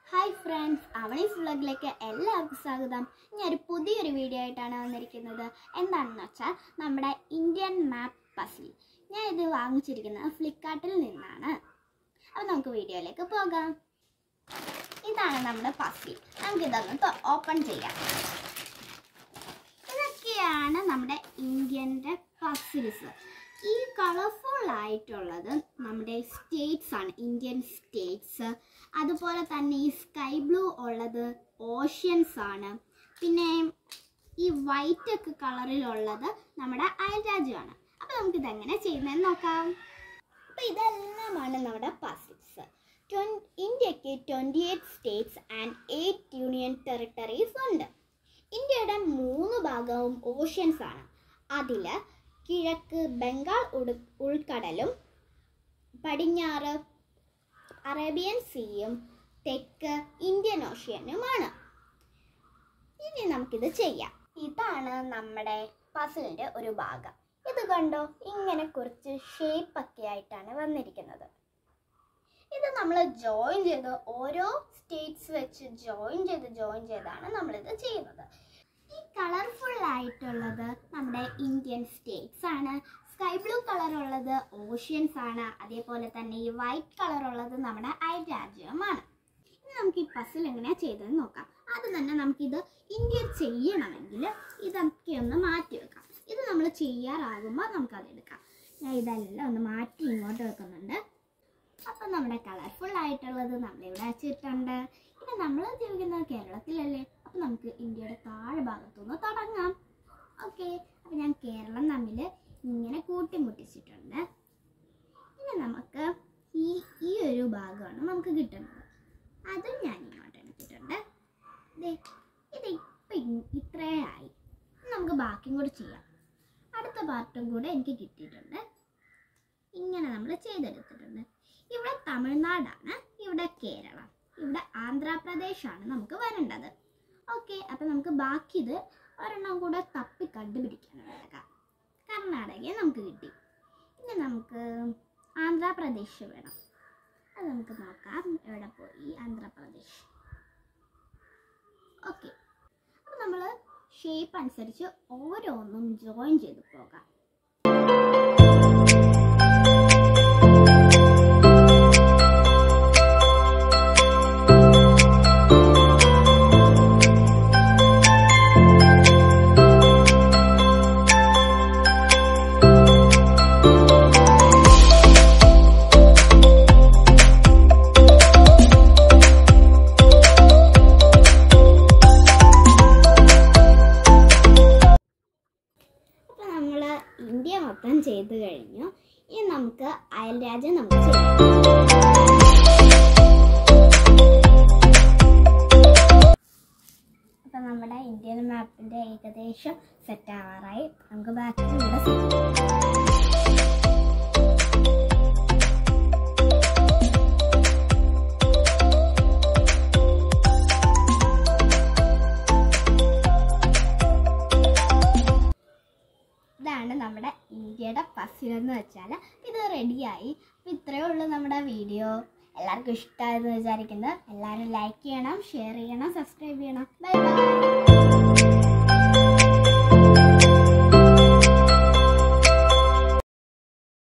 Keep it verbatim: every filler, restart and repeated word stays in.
Hi friends, Aavani's vlogilekku ellarkkum swagatham. Njan oru pudhiyoru video aayittaanu vannirukkannathu. Endannu vechal nammade Indian map puzzle. Njan idu vaangichirikkunnathu Flipkartil ninnaanu. Appo namukku videoyilekku pogam. Idana nammade puzzle. Namukku idannu open cheyyam. Idokkeyanu nammade Indian puzzles. This colorful light നമ്മുടെ states ആണ് Indian states. അതുപോലെ തന്നെ ഈ sky blue ഉള്ളത് oceans ആണ്. പിന്നെ ഈ white ഒക്കെ കളറിൽ ഉള്ളത് നമ്മുടെ അയൽരാജ്യമാണ്. അപ്പോൾ നമുക്ക് ഇതെങ്ങനെ ചെയ്യുന്നതെന്ന് നോക്കാം. അപ്പോൾ ഇതെല്ലാമാണ് നമ്മുടെ puzzles. ഇന്ത്യക്ക് twenty-eight states and eight union territories ഉണ്ട്. ഇന്ത്യയുടെ മൂന്ന് ഭാഗവും oceans ആണ്. അതിൽ കിഴക്ക് ബംഗാൾ ഉൾക്കടലും പടിഞ്ഞാറ് അറേബ്യൻ സീയും തെക്ക് ഇന്ത്യൻ ഓഷ്യനുമാണ്. ഇനി നമുക്കിത് ചെയ്യാം. ഇതാണ് നമ്മുടെ പസിലിൻ്റെ ഒരു ഭാഗം. ഇത് കണ്ടോ, ഇങ്ങനെ കുറച്ച് ഷേപ്പ് ഒക്കെ ആയിട്ടാണ് വന്നിരിക്കുന്നത്. ഇത് നമ്മൾ ജോയിൻ ചെയ്ത് ഓരോ സ്റ്റേറ്റ്സ് വെച്ച് ജോയിൻ ചെയ്ത് ജോയിൻ ചെയ്താണ് നമ്മളിത് ചെയ്യുന്നത്. ഈ കളർഫുൾ ആയിട്ടുള്ളത് നമ്മുടെ ഇന്ത്യൻ സ്റ്റേറ്റ്സ് ആണ്. സ്കൈ ബ്ലൂ കളർ ഉള്ളത് ഓഷ്യൻസ് ആണ്. അതേപോലെ തന്നെ ഈ വൈറ്റ് കളർ ഉള്ളത് നമ്മുടെ അയൽരാജ്യമാണ്. ഇനി നമുക്ക് ഈ പസിൽ എങ്ങനെയാണ് ചെയ്തതെന്ന് നോക്കാം. ആദ്യം തന്നെ നമുക്കിത് ഇന്ത്യ ചെയ്യണമെങ്കിൽ ഇതൊക്കെ ഒന്ന് മാറ്റി വെക്കാം. ഇത് നമ്മൾ ചെയ്യാറാകുമ്പോൾ നമുക്കതെടുക്കാം. ഞാൻ ഇതെല്ലാം ഒന്ന് മാറ്റി ഇങ്ങോട്ട് വെക്കുന്നുണ്ട്. അപ്പം നമ്മുടെ കളർഫുൾ ആയിട്ടുള്ളത് നമ്മളിവിടെ വെച്ചിട്ടുണ്ട്. പിന്നെ നമ്മൾ ജീവിക്കുന്നത് കേരളത്തിലല്ലേ, അപ്പോൾ നമുക്ക് ഇന്ത്യയുടെ താഴെ ഭാഗത്തുനിന്ന് തുടങ്ങാം. ഓക്കെ, അപ്പോൾ ഞാൻ കേരളം തമ്മിൽ ഇങ്ങനെ കൂട്ടിമുട്ടിച്ചിട്ടുണ്ട്. ഇനി നമുക്ക് ഈ ഈ ഒരു ഭാഗമാണ് നമുക്ക് കിട്ടുന്നത്. അതും ഞാൻ ഇങ്ങോട്ട് എടുത്തിട്ടുണ്ട്. ഇത് ഇപ്പം ഇത്രയായി. നമുക്ക് ബാക്കിയും കൂടെ ചെയ്യാം. അടുത്ത പാർട്ടും കൂടെ എനിക്ക് കിട്ടിയിട്ടുണ്ട്. ഇങ്ങനെ നമ്മൾ ചെയ്തെടുത്തിട്ടുണ്ട്. ഇവിടെ തമിഴ്നാടാണ്, ഇവിടെ കേരളം, ഇവിടെ ആന്ധ്രാപ്രദേശാണ് നമുക്ക് വരേണ്ടത്. ഓക്കെ, അപ്പം നമുക്ക് ബാക്കി ഇത് ഒരെണ്ണം കൂടെ തപ്പി കണ്ടുപിടിക്കാനുള്ളതാക്കാം. കർണാടകയെ നമുക്ക് കിട്ടി. ഇനി നമുക്ക് ആന്ധ്രാപ്രദേശ് വേണം. അത് നമുക്ക് നോക്കാം. എവിടെ പോയി ആന്ധ്രാപ്രദേശ്. ഓക്കെ, അപ്പം നമ്മൾ ഷേപ്പ് അനുസരിച്ച് ഓരോന്നും ജോയിൻ ചെയ്ത് പോകാം. ഇന്ത്യ മൊത്തം ചെയ്ത് കഴിഞ്ഞു. ഇനി നമുക്ക് അയൽരാജ്യം നമുക്ക് ചെയ്യാം. അപ്പം നമ്മുടെ ഇന്ത്യൻ മാപ്പിൻ്റെ ഏകദേശം സെറ്റ് ആവാറായി. നമുക്ക് ബാക്കി കൂടെ സെറ്റ്. ഇതാണ് നമ്മുടെ ഇന്ത്യയുടെ പസിൽ എന്ന് വെച്ചാൽ ഇത് റെഡിയായി. അപ്പോൾ ഇത്രയേ ഉള്ളൂ നമ്മുടെ വീഡിയോ. എല്ലാവർക്കും ഇഷ്ടമായെന്ന് വിചാരിക്കുന്നത്. എല്ലാവരും ലൈക്ക് ചെയ്യണം, ഷെയർ ചെയ്യണം, സബ്സ്ക്രൈബ് ചെയ്യണം. Bye by.